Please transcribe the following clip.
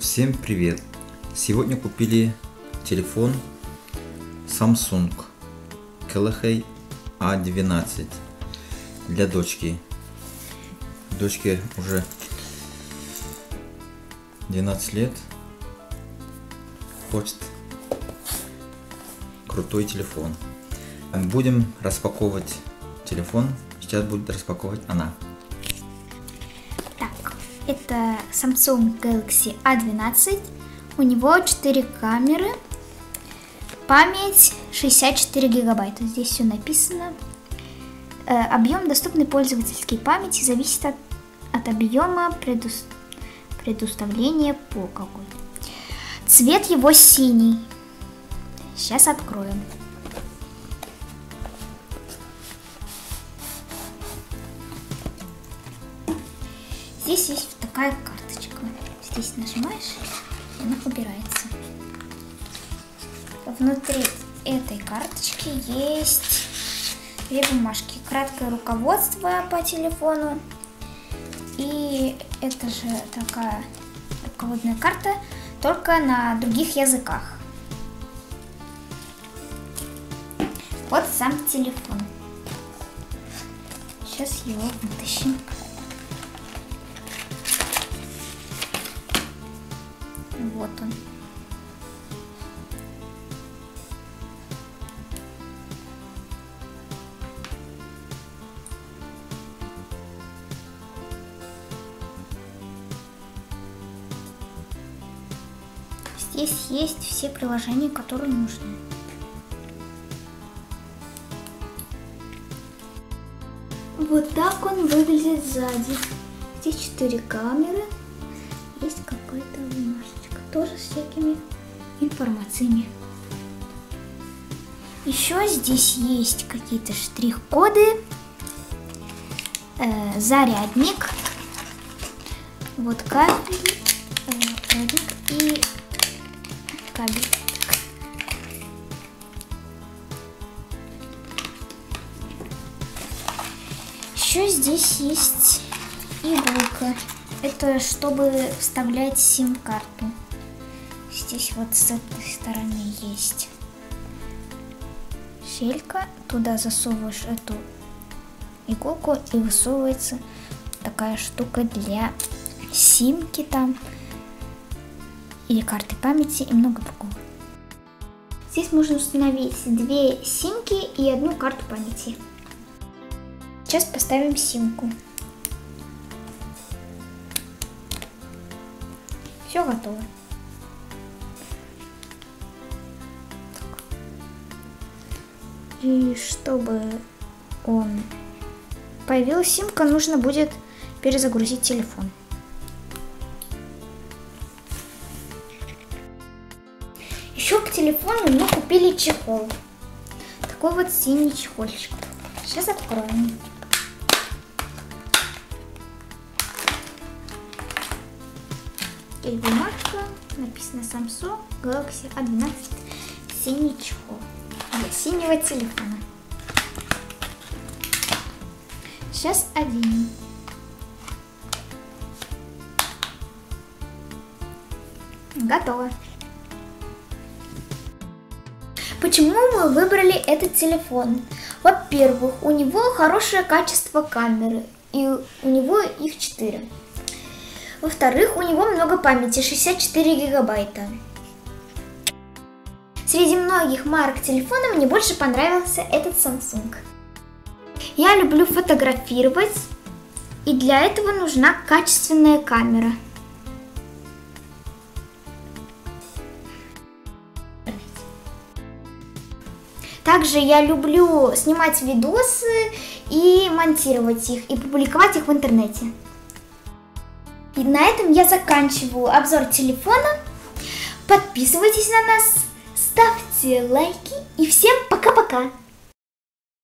Всем привет! Сегодня купили телефон Samsung Galaxy A12 для дочки. Дочке уже 12 лет. Хочет крутой телефон. Будем распаковывать телефон. Сейчас будет распаковывать она. Это Samsung Galaxy A12. У него 4 камеры. Память 64 гигабайта. Здесь все написано. Объем доступной пользовательской памяти зависит от объема предуставления по какой-то. Цвет его синий. Сейчас откроем. Здесь есть такая карточка. Здесь нажимаешь, и она убирается. Внутри этой карточки есть 2 бумажки. Краткое руководство по телефону. И это же такая руководная карта, только на других языках. Вот сам телефон. Сейчас его вытащим. Вот он. Здесь есть все приложения, которые нужны. Вот так он выглядит сзади. Здесь 4 камеры. Есть какая-то бумажечка, тоже с всякими информациями. Еще здесь есть какие-то штрих-коды, зарядник, вот кабель, и кабель. Еще здесь есть иголка. Это чтобы вставлять сим-карту. Здесь вот с этой стороны есть щелька. Туда засовываешь эту иголку и высовывается такая штука для симки там. Или карты памяти и много другого. Здесь можно установить 2 симки и 1 карту памяти. Сейчас поставим симку. Все готово. И чтобы появилась симка, нужно будет перезагрузить телефон. Еще к телефону мы купили чехол. Такой вот синий чехольчик. Сейчас откроем. Здесь бумажка, написано Samsung Galaxy A12, синий чехол для синего телефона. Сейчас оденем. Готово. Почему мы выбрали этот телефон? Во-первых, у него хорошее качество камеры, и у него их 4. Во-вторых, у него много памяти, 64 гигабайта. Среди многих марок телефона мне больше понравился этот Samsung. Я люблю фотографировать, и для этого нужна качественная камера. Также я люблю снимать видосы и монтировать их, и публиковать их в интернете. И на этом я заканчиваю обзор телефона. Подписывайтесь на нас, ставьте лайки и всем пока-пока!